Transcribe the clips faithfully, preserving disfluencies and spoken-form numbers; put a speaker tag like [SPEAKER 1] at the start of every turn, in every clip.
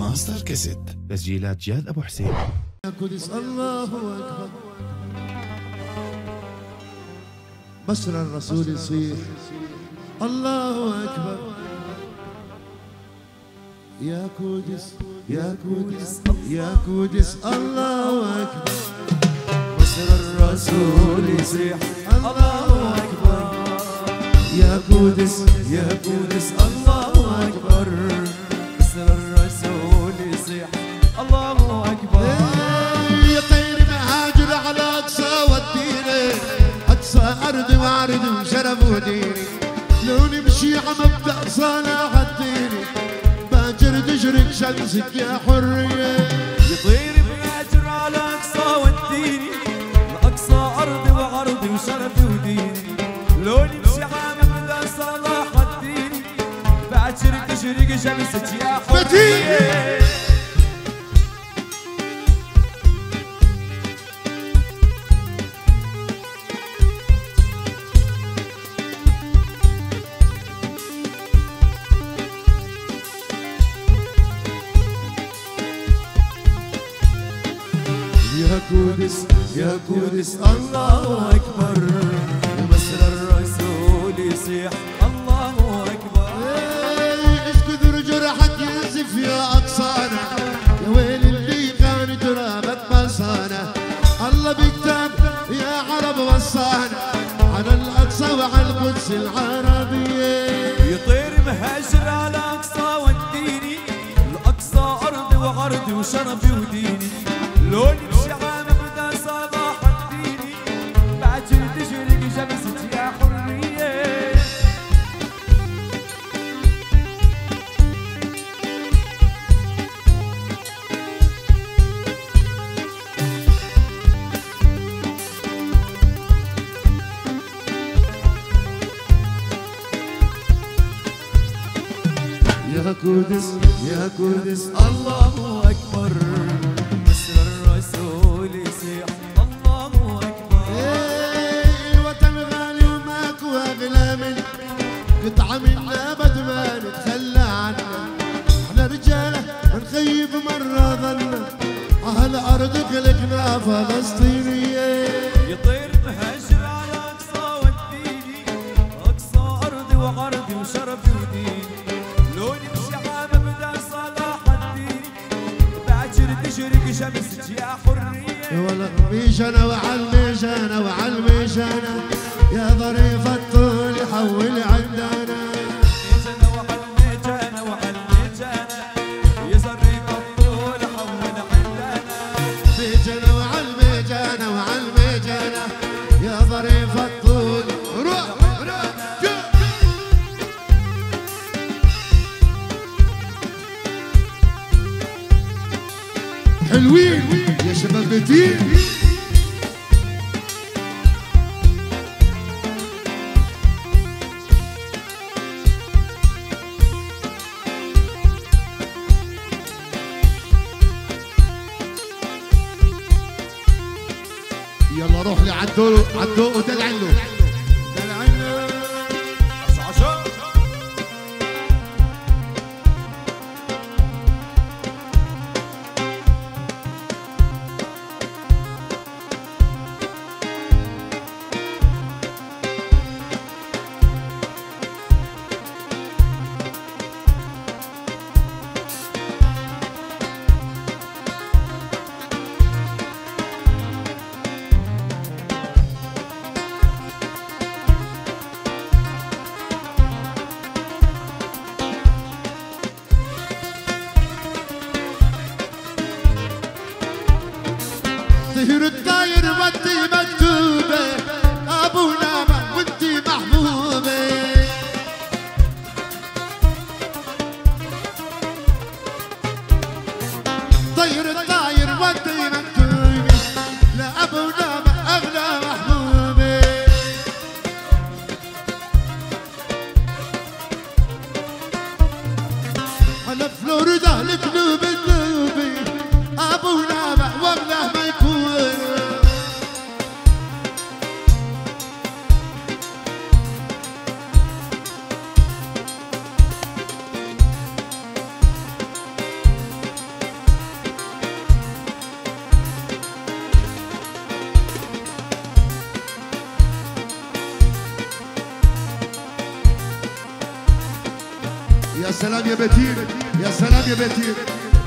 [SPEAKER 1] ماستر كاسيت، تسجيلات جاد أبو حسين.
[SPEAKER 2] يا قدس الله أكبر، بشر الرسول يصيح الله أكبر. يا قدس يا قدس يا قدس الله أكبر، بشر الرسول يصيح الله أكبر. يا قدس يا قدس الله أكبر، بشر الرسول يصيح الله أكبر. يا طير مهاجر على أقصى وديني، أقصى أرض وعرض وشرف وديني. لو نمشي على مبدأ صلاح الدين، باكر تشرق شمسك يا حرية.
[SPEAKER 3] يا طير مهاجر على أقصى وديني، لأقصى أرض وعرض وشرف وديني. لو نمشي على مبدأ صلاح الدين، باكر تشرق شمسك يا حرية.
[SPEAKER 2] يا قدس يا قدس الله أكبر،
[SPEAKER 3] ومسر الرسول يصيح الله أكبر.
[SPEAKER 2] ايش كثر جرحك ينزف يا أقصانا، يا ويل اللي كان ترابك بصانا. الله بكتاب يا عرب وصانا على الأقصى وعلى القدس العربية.
[SPEAKER 3] يطير مهاجر على أقصى وديني، الأقصى أرضي وعرضي وشرفي وديني. لو نمشي على مبدأ صلاح الدين، باكر تشرق شمسك يا حرية.
[SPEAKER 2] يا قدس يا قدس الله أكبر،
[SPEAKER 3] مسر الرسول يصيح الله أكبر.
[SPEAKER 2] ايه الوطن غالي وماكو أغلى منه، قطعة منا ما نتخلى عنها. احنا رجالة نخيب مرة ظلنا، أهل أرضك لكنا فلسطينية.
[SPEAKER 3] يطير مهاجر على أقصى وديني، أقصى أرضي وعرضي وشرفي وديني. لو نمشي على مبدأ صلاح الدين، باكر تشرق شمسك يا حرية.
[SPEAKER 2] ولا ميشانة وعالميشانة وعالميشانة، يا ظريف الطول يحول عندنا.
[SPEAKER 3] ميجانة وعالميجانة وعالميجانة، يا ظريف الطول حول عندنا.
[SPEAKER 2] ميجانة وعالميجانة وعالميجانة، يا ظريف الطول روح روح. حلوين يا شباب بيتين. يلا روح لعدو عدو ودلعن له دلعن له. يا سلام يا بتير، يا سلام يا بتير.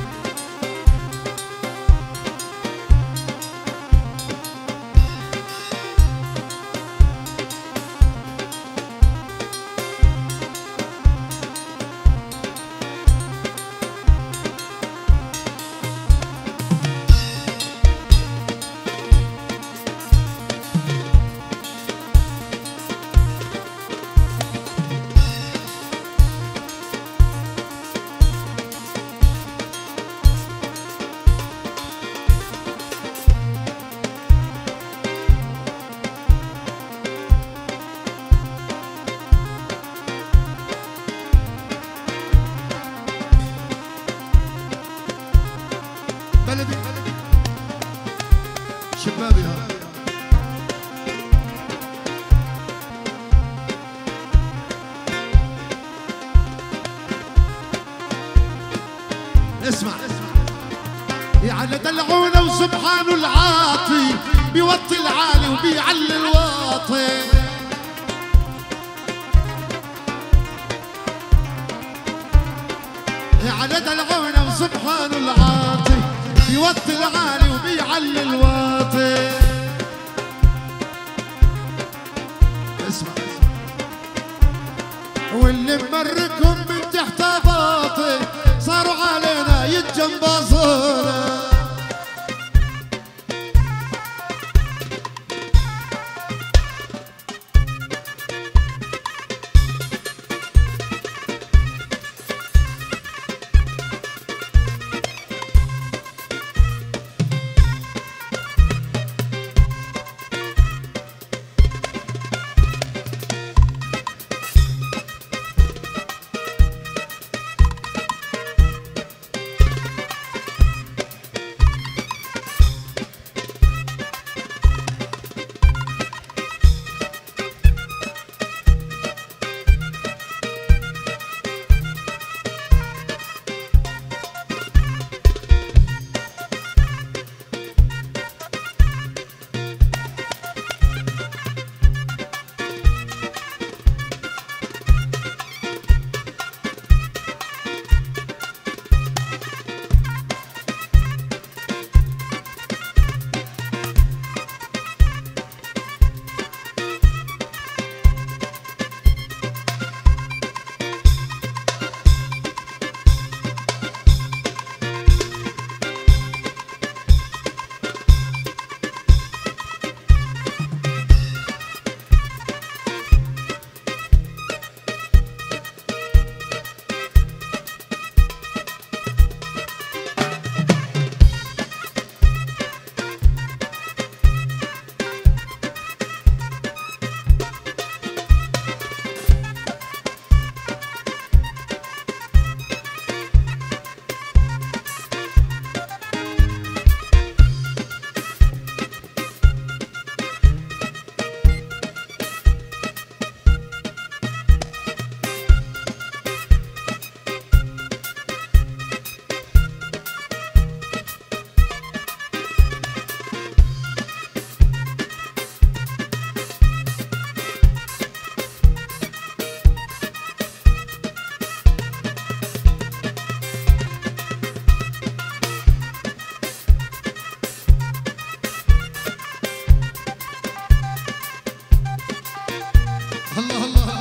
[SPEAKER 2] بلدي شبابي هذا اسمع يا على دلعونا وسبحانه العاطي بيوطي العالي وبيعلي الواطي. يا على دلعونا وسبحانه العاطي بيوطي العالي وبيعلي الواطي. اسمع واللي ممركهم من تحت باطي صاروا علينا يتجنبصونا. الله الله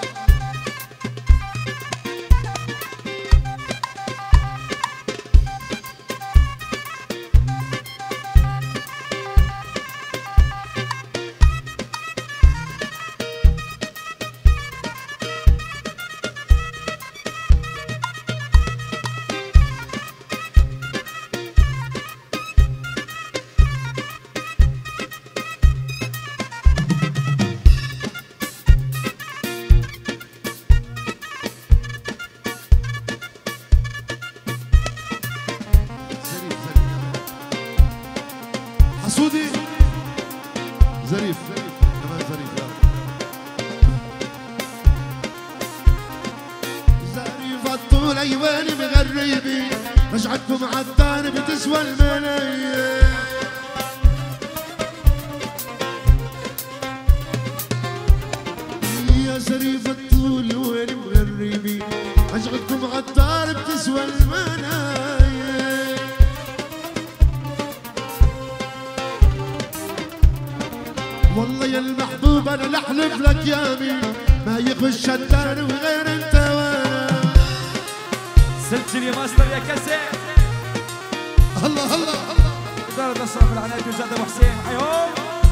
[SPEAKER 2] حسودي ظريف كمان ظريف ظريف الطول ايواني مغربين رجعتكم عالدار بتسوى الملايين يا ظريف الطول وين مغربين عشقكم غدار بتسوى المنايا. والله يا المحبوب انا لحلف لك يامي ما يخش الدار وغير انت وانا.
[SPEAKER 3] سجل يا ماستر يا كاسر.
[SPEAKER 2] الله الله الله.
[SPEAKER 3] إدارة أشرف العناية وجاد أبو حسين حيهم.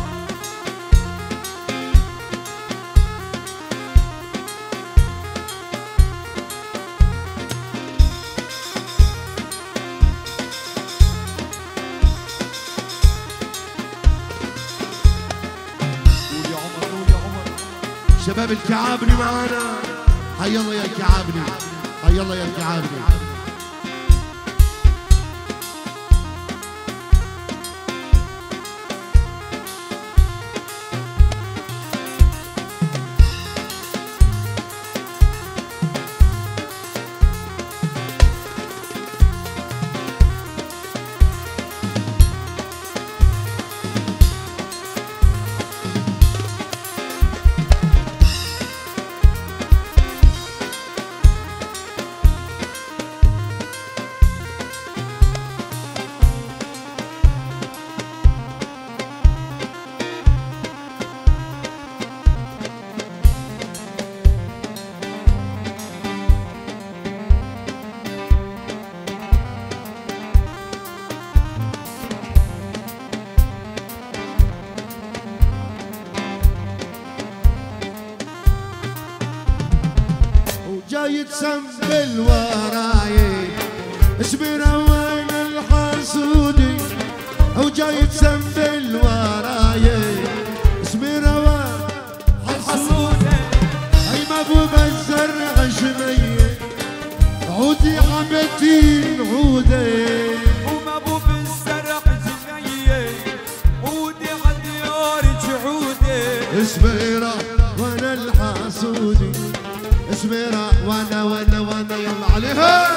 [SPEAKER 3] قول يا عمر قول يا عمر.
[SPEAKER 2] شباب الكعابني معانا. حي الله يا الكعابني. حي الله يا الكعابني. جاي تسنبل وراي اصبر وين الحسودي. وجاي تسنبل وراي اصبر وين الحسودي. اي مبوب الزرع شمية عودي عبتين عودي.
[SPEAKER 3] ومبوب الزرع شمية عودي عديارك عودي.
[SPEAKER 2] اصبر وانا الحسودي. اصبر وانا وانا وانا يلا عليها.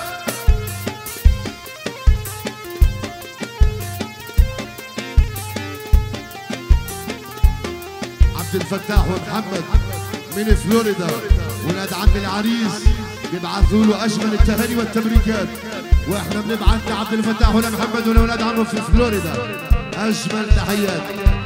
[SPEAKER 2] عبد الفتاح ومحمد من فلوريدا ولاد عم العريس بيبعثوا له اجمل التهاني والتبريكات. واحنا بنبعث لعبد الفتاح ولمحمد ولولاد عمه في فلوريدا اجمل تحيات.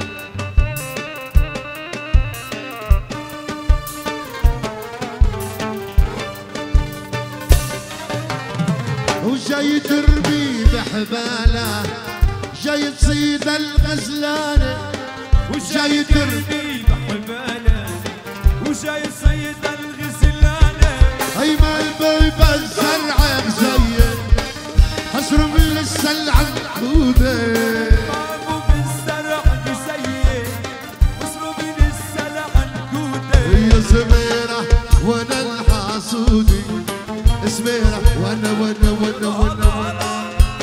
[SPEAKER 2] وجاي تربي بحباله جاي تصيد الغزلانه. وجاي تربي
[SPEAKER 3] بحباله وجاي تصيد الغزلانه.
[SPEAKER 2] هي ما البيب الزرع غزيه حصر من السلع العوده.
[SPEAKER 3] مبوب الزرع غزيه حصر من السلع العوده.
[SPEAKER 2] يا سميره وانا الحاسودي. سميره وانا وانا وانا وانا, وانا.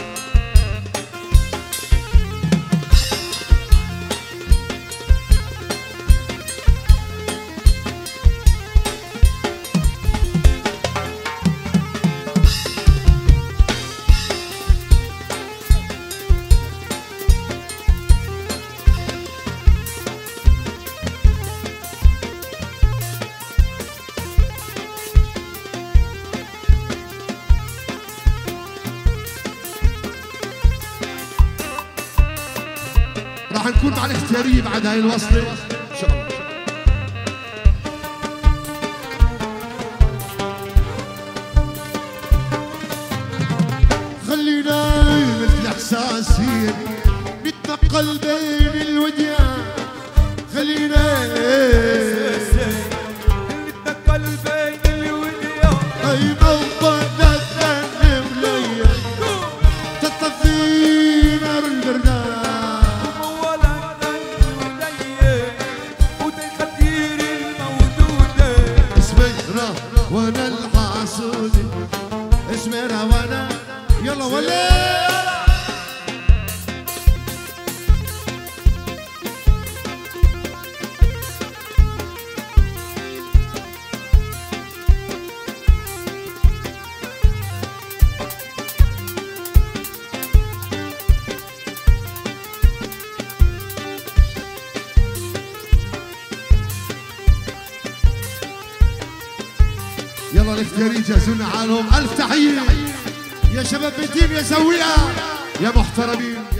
[SPEAKER 2] راح نكون مع الاختيارية بعد هاي الوصلة إن شاء الله. خلينا مثل إحساسي نتنقل بين الوديان. خلينا
[SPEAKER 3] نتنقل بين الوديان.
[SPEAKER 2] أي موضة تتغني وليا تطفي نار البردان. وانا الحاسودي. اسمرها وانا يلا ولا. يلا الاختيارين جهزونا حالهم. الف تحيه يا شباب بيتين يا سوية يا محترمين.